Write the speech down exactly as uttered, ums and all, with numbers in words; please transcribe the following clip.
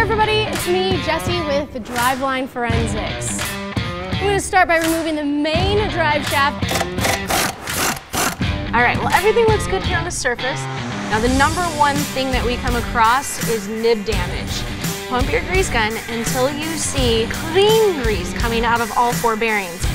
there everybody, it's me, Jessi with the Driveline Forensics. I'm going to start by removing the main drive shaft. All right, well everything looks good here on the surface. Now the number one thing that we come across is nib damage. Pump your grease gun until you see clean grease coming out of all four bearings.